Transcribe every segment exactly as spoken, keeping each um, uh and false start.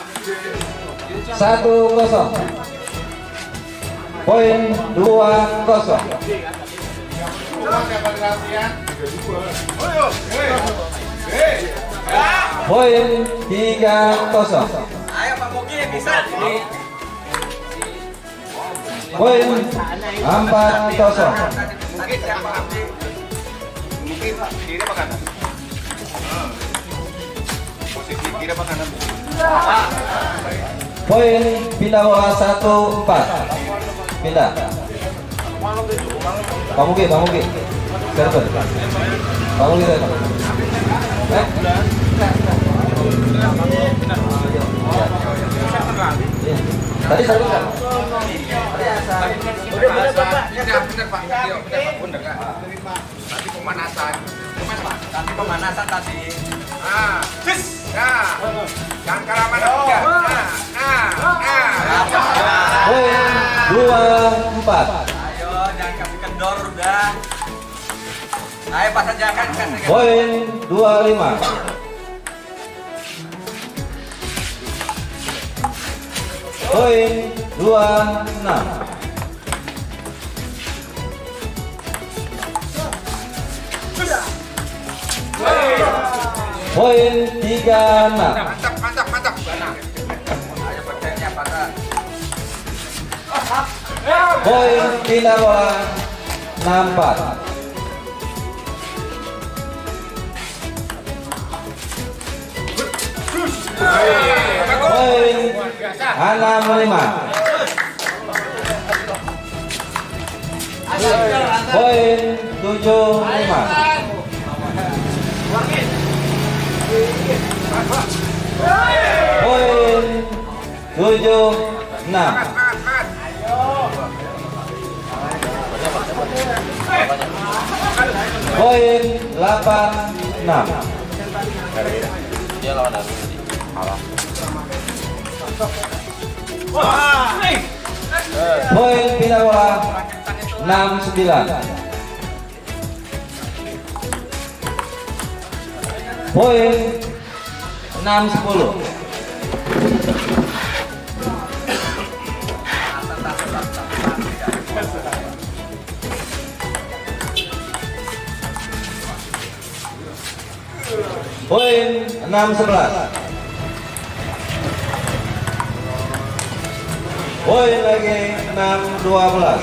satu kosong. Poin dua kosong. Poin tiga kosong. Ayo Pak Mugi bisa ini. Poin empat kosong. Tadi siapa Abdi? Mungkin Pak kiri apa kanan? Posisi kiri apa kanan? Poin pindah bola satu empat. Pindah. Pak Mugi, Pak Mugi. Server. Pak Mugi server. Eh? Tadi satu kan? Udah bener Pak. Bener bener Pak. Bener Pak. Bener kan? Tadi pemanasan. Tadi pemanasan tadi. Ah, sis. Nah. Jangan kalah mana tiga. Nah, nah, nah. Poin dua empat. Ayo jangan kasih kendor udah. Ayo pas aja kan kasih. Poin dua lima. Poin dua enam. Poin tiga enam. Mantap, mantap, mantap. Ayo percaya pada. Poin pindah bola enam empat. Poin enam lima. Poin tujuh lima. Poin tujuh enam. Poin delapan enam. Dia lawan dari kalah. Poin pindah bola enam sembilan. Poin enam sepuluh. Poin enam sebelas. Poin lagi enam dua belas.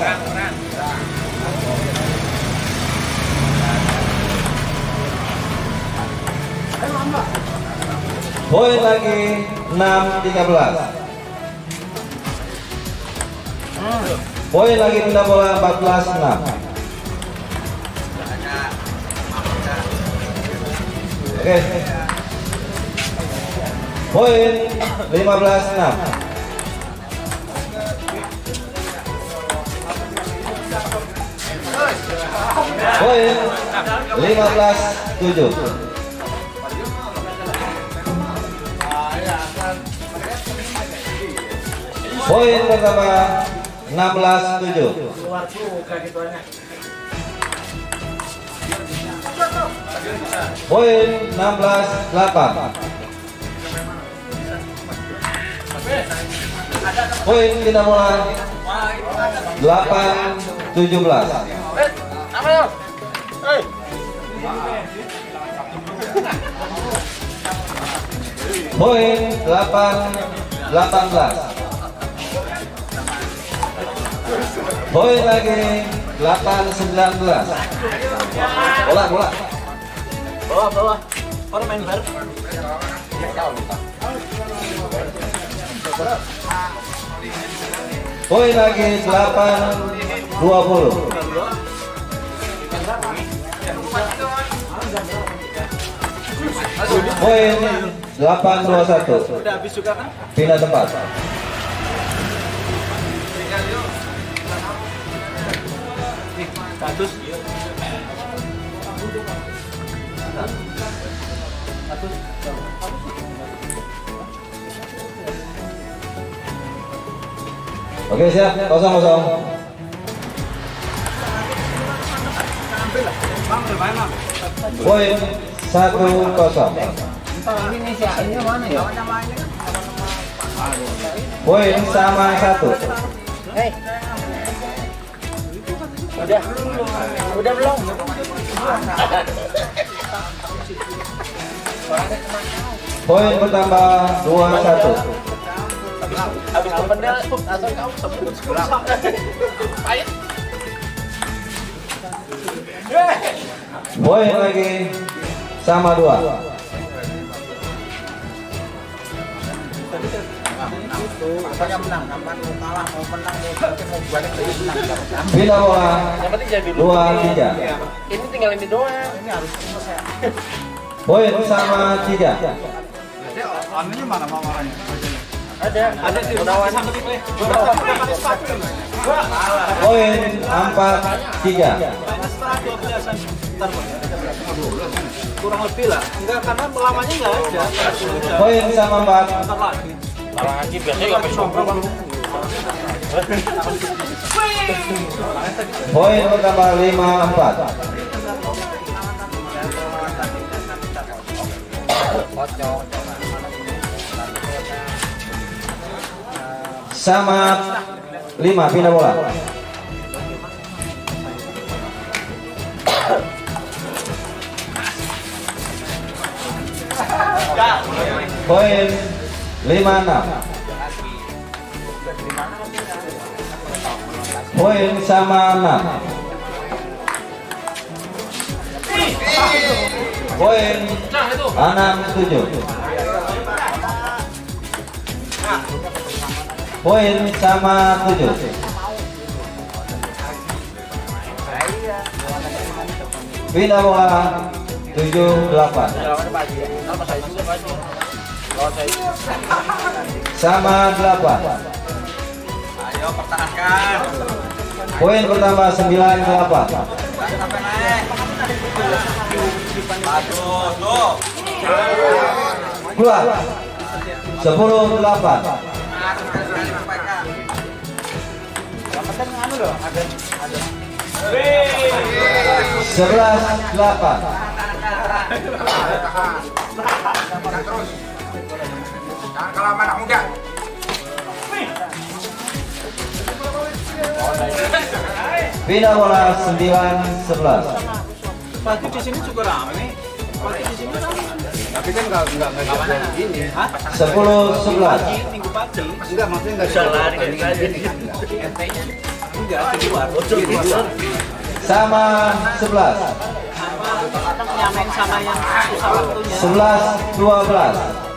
Poin lagi enam tiga belas. Poin lagi pindah bola empat belas enam. Oke. Poin lima belas enam. Poin lima belas tujuh. Poin pertama enam belas tujuh. Poin enam belas delapan. Poin pindah bola delapan tujuh belas. Poin delapan delapan belas. Poin lagi delapan sembilan belas. Bola bola. Bawah bawah. Orang main baru. Poin lagi delapan dua puluh. Poin delapan dua satu. Udah habis juga kan? Pindah tempat. Status. Oke siap, kosong kosong. Poin satu kosong. Ini si ini mana ya? Poin sama satu. Hei. Udah. Udah belum? Poin bertambah dua satu. Habis kependel langsung kau sebut sebelah. Pahit. Poin lagi sama dua. Saya menang, kapan mau kalah mau menang mau balik lagi menang. Bila bola Yang penting jadi dua tiga. Ini tinggal ini doang. Ini harus selesai. Poin sama tiga. Anunya mana mamaranya? Ada, ada di Gunawan. Poin empat tiga. Kurang lebih lah, enggak karena lamanya enggak ada. Poin sama empat. Bentar lagi. Lagi biasanya enggak bisa ngobrol. Poin bertambah lima empat. Sama lima, pindah bola. Poin lima enam. Poin sama enam. Poin enam tujuh. Poin sama tujuh. Pindah bola tujuh delapan. Sama delapan. Ayo pertahankan. Poin bertambah sembilan delapan. Bagus, tuh. Keluar. sepuluh delapan. sebelas delapan. Terus. Jangan kalah anak muda. Pindah bola sembilan sebelas. Pagi di sini juga rame. Pagi di sini rame. Tapi kan enggak enggak enggak gini. Hah? sepuluh sebelas. Minggu pagi. Enggak, maksudnya enggak Salah dikit aja. Enggak di luar. Di luar. Sama sebelas. Nyamain sama yang susah waktunya. sebelas dua belas.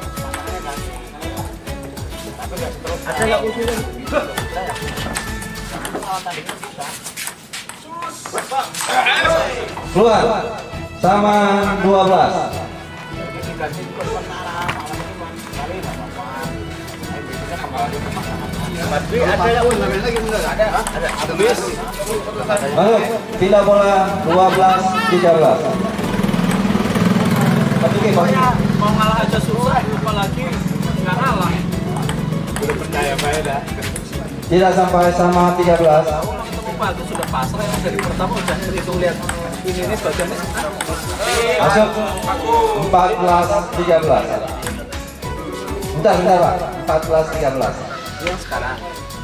Ada yang usulin. Keluar. Sama dua belas. Ada yang lagi ada. Ada. Habis. Masuk. Pindah bola dua belas tiga belas. Tapi kayak Pokoknya mau ngalah aja susah, apalagi nggak ngalah. belum percaya Pak dah. tidak sampai sama tiga belas. Ulang ketemu bagus sudah pasrah yang dari pertama udah hitung lihat ini ini bagiannya. Masuk. empat belas tiga belas. Bentar, bentar Pak. empat belas tiga belas. Yang sekarang.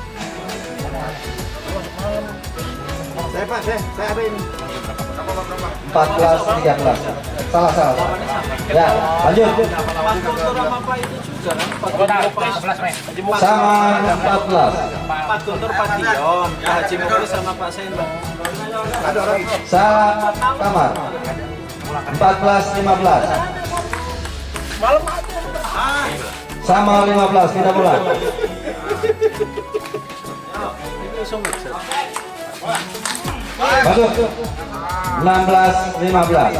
Saya Pak, saya saya ada ini. empat belas tiga belas. Salah, salah. Ya, lanjut. Pak Guntur sama Pak itu juga kan? Pak Guntur Sama empat belas. Pak Guntur Pak Dion, Pak Haji Muklis sama Pak Seno. Ada orang itu. Salah kamar. empat belas lima belas. Malam aja. Sama lima belas, pindah bola. Ini sumit. Masuk. enam belas lima belas.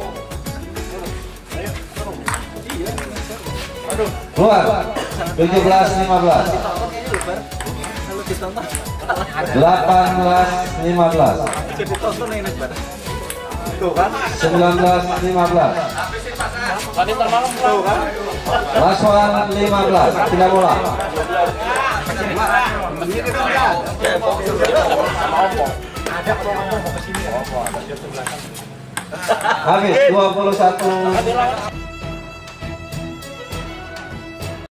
Keluar. tujuh belas lima belas. Kalau ditonton delapan belas lima belas. jadi tonton ini Bar. Tuh kan? sembilan belas lima belas. Tadi termalam tuh kan. Last one lima belas. Pindah bola. Habis dua puluh satu